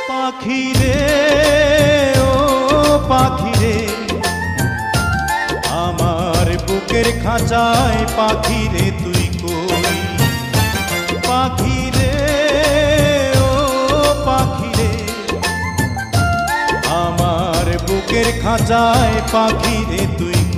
পাখি রে ও পাখি রে, আমার বুকের খাঁচায় পাখি রে তুই কই। পাখি রে ও পাখি রে, আমার বুকের খাঁচায় পাখি রে তুই